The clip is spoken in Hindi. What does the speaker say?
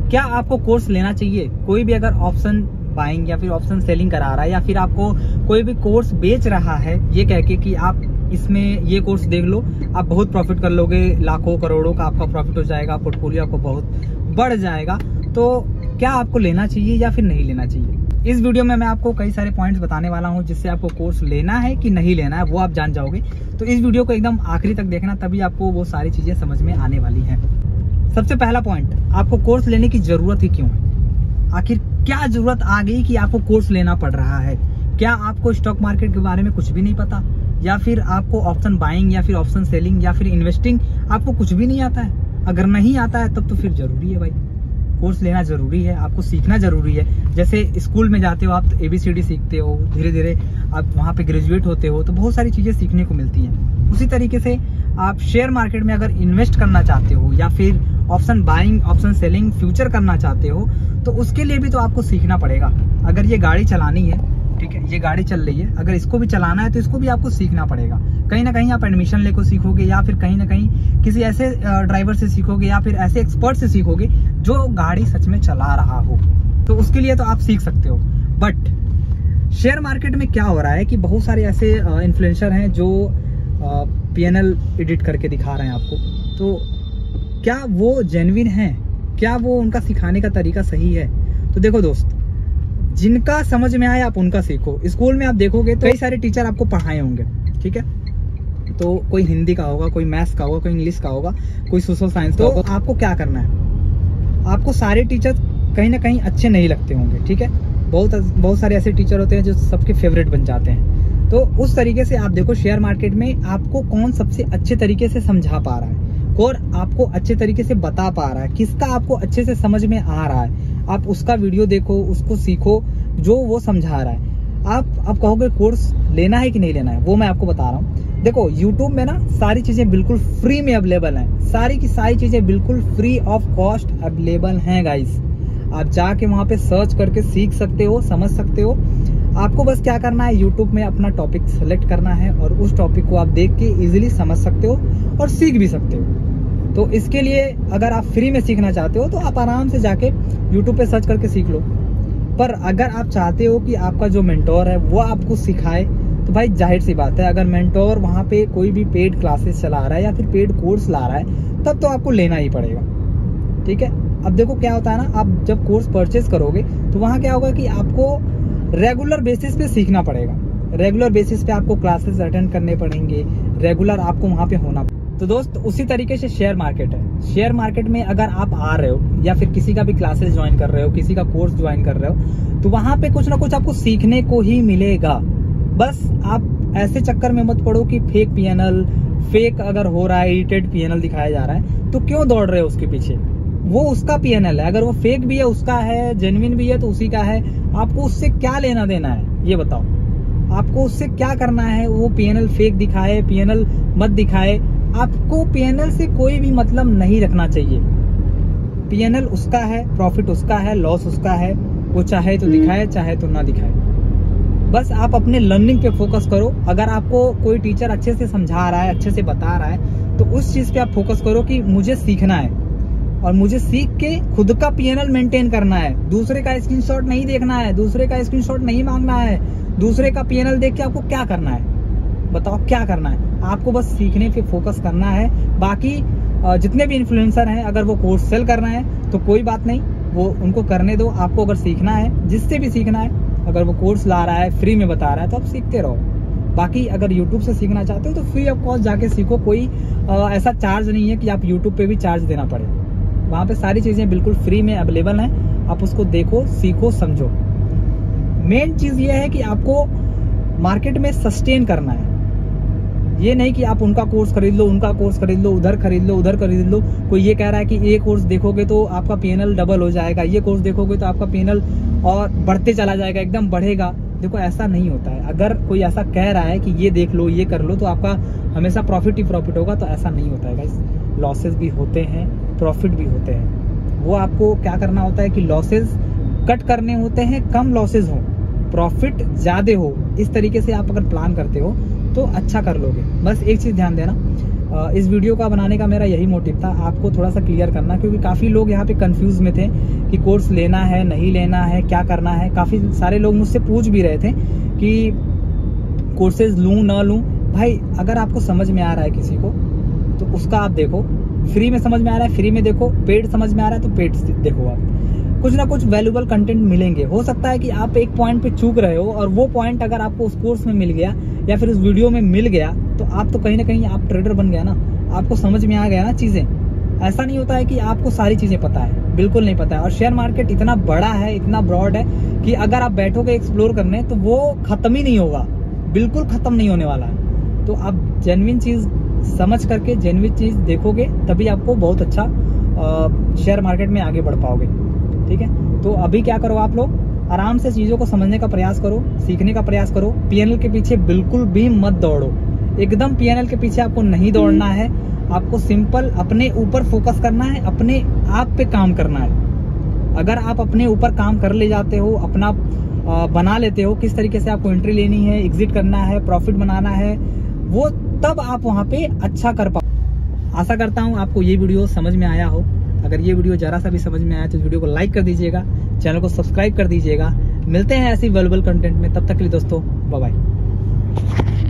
क्या आपको कोर्स लेना चाहिए? कोई भी अगर ऑप्शन बाइंग या फिर ऑप्शन सेलिंग करा रहा है या फिर आपको कोई भी कोर्स बेच रहा है ये कह के कि आप इसमें ये कोर्स देख लो, आप बहुत प्रॉफिट कर लोगे, लाखों करोड़ों का आपका प्रॉफिट हो जाएगा, पोर्टफोलियो आपको बहुत बढ़ जाएगा, तो क्या आपको लेना चाहिए या फिर नहीं लेना चाहिए? इस वीडियो में मैं आपको कई सारे पॉइंट्स बताने वाला हूं जिससे आपको कोर्स लेना है कि नहीं लेना है वो आप जान जाओगे। तो इस वीडियो को एकदम आखिरी तक देखना, तभी आपको वो सारी चीजें समझ में आने वाली हैं। सबसे पहला पॉइंट, आपको कोर्स लेने की जरूरत ही क्यों है? आखिर क्या जरूरत आ गई कि आपको कोर्स लेना पड़ रहा है? क्या आपको स्टॉक मार्केट के बारे में कुछ भी नहीं पता, या फिर आपको ऑप्शन बाइंग या फिर ऑप्शन सेलिंग या फिर इन्वेस्टिंग आपको कुछ भी नहीं आता है? अगर नहीं आता है तब तो फिर जरूरी है भाई, कोर्स लेना जरूरी है, आपको सीखना जरूरी है। जैसे स्कूल में जाते हो आप तो ABCD सीखते हो, धीरे धीरे आप वहाँ पे ग्रेजुएट होते हो तो बहुत सारी चीजें सीखने को मिलती हैं। उसी तरीके से आप शेयर मार्केट में अगर इन्वेस्ट करना चाहते हो या फिर option buying option selling future करना चाहते हो तो उसके लिए भी तो आपको सीखना पड़ेगा। अगर ये गाड़ी चलानी है, ठीक है, ये गाड़ी चल रही है, अगर इसको भी चलाना है तो इसको भी आपको सीखना पड़ेगा। कहीं ना कहीं आप एडमिशन लेकर सीखोगे या फिर कहीं ना कहीं किसी ऐसे ड्राइवर से सीखोगे या फिर ऐसे एक्सपर्ट से सीखोगे जो गाड़ी सच में चला रहा हो, तो उसके लिए तो आप सीख सकते हो। बट शेयर मार्केट में क्या हो रहा है कि बहुत सारे ऐसे इन्फ्लुएंसर हैं जो PNL एडिट करके दिखा रहे हैं आपको, तो क्या वो जेन्युइन है? क्या वो उनका सिखाने का तरीका सही है? तो देखो दोस्त, जिनका समझ में आए आप उनका सीखो। स्कूल में आप देखोगे तो कई सारे टीचर आपको पढ़ाए होंगे, ठीक है, तो कोई हिंदी का होगा, कोई मैथ्स का होगा, कोई इंग्लिश का होगा, कोई सोशल साइंस का होगा। आपको क्या करना है, आपको सारे टीचर कहीं ना कहीं अच्छे नहीं लगते होंगे, ठीक है, बहुत सारे ऐसे टीचर होते हैं जो सबके फेवरेट बन जाते हैं। तो उस तरीके से आप देखो शेयर मार्केट में आपको कौन सबसे अच्छे तरीके से समझा पा रहा है और आपको अच्छे तरीके से बता पा रहा है, किसका आपको अच्छे से समझ में आ रहा है, आप उसका वीडियो देखो, उसको सीखो जो वो समझा रहा है। आप कहोगे कोर्स लेना है कि नहीं लेना है, वो मैं आपको बता रहा हूँ। देखो YouTube में ना सारी चीजें बिल्कुल फ्री में अवेलेबल हैं, सारी की सारी चीजें बिल्कुल फ्री ऑफ कॉस्ट अवेलेबल हैं गाइस। आप जाके वहां पे सर्च करके सीख सकते हो, समझ सकते हो। आपको बस क्या करना है, YouTube में अपना टॉपिक सेलेक्ट करना है और उस टॉपिक को आप देख के इजिली समझ सकते हो और सीख भी सकते हो। तो इसके लिए अगर आप फ्री में सीखना चाहते हो तो आप आराम से जाके YouTube पे सर्च करके सीख लो। पर अगर आप चाहते हो कि आपका जो मेंटोर है वो आपको सिखाए, तो भाई जाहिर सी बात है, अगर मेंटोर वहाँ पे कोई भी पेड क्लासेस चला रहा है या फिर पेड कोर्स ला रहा है तब तो आपको लेना ही पड़ेगा, ठीक है। अब देखो क्या होता है ना, आप जब कोर्स परचेज करोगे तो वहाँ क्या होगा कि आपको रेगुलर बेसिस पे सीखना पड़ेगा, रेगुलर बेसिस पे आपको क्लासेस अटेंड करने पड़ेंगे, रेगुलर आपको वहाँ पे होना। तो दोस्त उसी तरीके से शेयर मार्केट है। शेयर मार्केट में अगर आप आ रहे हो या फिर किसी का भी क्लासेस ज्वाइन कर रहे हो, किसी का कोर्स ज्वाइन कर रहे हो, तो वहां पे कुछ ना कुछ आपको सीखने को ही मिलेगा। बस आप ऐसे चक्कर में मत पड़ो कि फेक PNL, फेक अगर हो रहा है, एडिटेड PNL दिखाया जा रहा है तो क्यों दौड़ रहे हो उसके पीछे? वो उसका PNL है, अगर वो फेक भी है उसका है, जेन्युइन भी है तो उसी का है। आपको उससे क्या लेना देना है ये बताओ? आपको उससे क्या करना है? वो PNL फेक दिखाए, PNL मत दिखाए, आपको PNL से कोई भी मतलब नहीं रखना चाहिए। PNL उसका है, प्रॉफिट उसका है, लॉस उसका है, वो चाहे तो दिखाए चाहे तो ना दिखाए। बस आप अपने लर्निंग पे फोकस करो। अगर आपको कोई टीचर अच्छे से समझा रहा है, अच्छे से बता रहा है, तो उस चीज पे आप फोकस करो कि मुझे सीखना है और मुझे सीख के खुद का PNL मेंटेन करना है। दूसरे का स्क्रीनशॉट नहीं देखना है, दूसरे का स्क्रीनशॉट नहीं मांगना है। दूसरे का PNL देख के आपको क्या करना है बताओ? क्या करना है? आपको बस सीखने पे फोकस करना है। बाकी जितने भी इन्फ्लुएंसर हैं, अगर वो कोर्स सेल करना है तो कोई बात नहीं, वो उनको करने दो। आपको अगर सीखना है, जिससे भी सीखना है, अगर वो कोर्स ला रहा है, फ्री में बता रहा है तो आप सीखते रहो। बाकी अगर YouTube से सीखना चाहते हो तो फ्री ऑफ कॉस्ट जाके सीखो। कोई ऐसा चार्ज नहीं है कि आप YouTube पे भी चार्ज देना पड़े। वहाँ पे सारी चीजें बिल्कुल फ्री में अवेलेबल हैं। आप उसको देखो, सीखो, समझो। मेन चीज ये है कि आपको मार्केट में सस्टेन करना है। ये नहीं कि आप उनका कोर्स खरीद लो, उनका कोर्स खरीद लो, उधर खरीद लो, उधर खरीद लो। कोई ये कह रहा है कि ये कोर्स देखोगे तो आपका PNL डबल हो जाएगा, ये कोर्स देखोगे तो आपका PNL और बढ़ते चला जाएगा, एकदम बढ़ेगा। देखो ऐसा नहीं होता है। अगर कोई ऐसा कह रहा है कि ये देख लो, ये कर लो तो आपका हमेशा प्रॉफिट ही प्रॉफिट होगा, तो ऐसा नहीं होता है गाइस। लॉसेस भी होते हैं, प्रॉफिट भी होते हैं। वो आपको क्या करना होता है कि लॉसेस कट करने होते हैं, कम लॉसेस हो, प्रॉफिट ज्यादा हो। इस तरीके से आप अगर प्लान करते हो तो अच्छा कर लोगे। बस एक चीज ध्यान देना, इस वीडियो का बनाने का मेरा यही मोटिव था, आपको थोड़ा सा क्लियर करना, क्योंकि काफ़ी लोग यहाँ पे कंफ्यूज में थे कि कोर्स लेना है नहीं लेना है, क्या करना है। काफ़ी सारे लोग मुझसे पूछ भी रहे थे कि कोर्सेज लूँ ना लूँ। भाई अगर आपको समझ में आ रहा है किसी को तो उसका आप देखो, फ्री में समझ में आ रहा है फ्री में देखो, पेड समझ में आ रहा है तो पेड देखो। आप कुछ ना कुछ वैल्यूबल कंटेंट मिलेंगे। हो सकता है कि आप एक पॉइंट पे चूक रहे हो और वो पॉइंट अगर आपको उस कोर्स में मिल गया या फिर उस वीडियो में मिल गया तो आप तो कहीं ना कहीं आप ट्रेडर बन गया ना, आपको समझ में आ गया ना चीजें। ऐसा नहीं होता है कि आपको सारी चीजें पता है, बिल्कुल नहीं पता है। और शेयर मार्केट इतना बड़ा है, इतना ब्रॉड है कि अगर आप बैठोगे एक्सप्लोर करने तो वो खत्म ही नहीं होगा, बिल्कुल खत्म नहीं होने वाला है। तो आप जेन्युइन चीज समझ करके जेन्युइन चीज देखोगे तभी आपको बहुत अच्छा शेयर मार्केट में आगे बढ़ पाओगे। ठीक है, तो अभी क्या करो, आप लोग आराम से चीजों को समझने का प्रयास करो, सीखने का प्रयास करो। पीएनएल के पीछे बिल्कुल भी मत दौड़ो, एकदम पीएनएल के पीछे आपको नहीं दौड़ना है। आपको सिंपल अपने ऊपर फोकस करना है, अपने आप पे काम करना है। अगर आप अपने ऊपर काम कर ले जाते हो, अपना बना लेते हो किस तरीके से आपको एंट्री लेनी है, एग्जिट करना है, प्रॉफिट बनाना है, वो तब आप वहां पे अच्छा कर पाओ। आशा करता हूं आपको ये वीडियो समझ में आया हो। अगर ये वीडियो जरा सा भी समझ में आया तो इस वीडियो को लाइक कर दीजिएगा, चैनल को सब्सक्राइब कर दीजिएगा। मिलते हैं ऐसी वैल्यूएबल कंटेंट में, तब तक के लिए दोस्तों बाय बाय।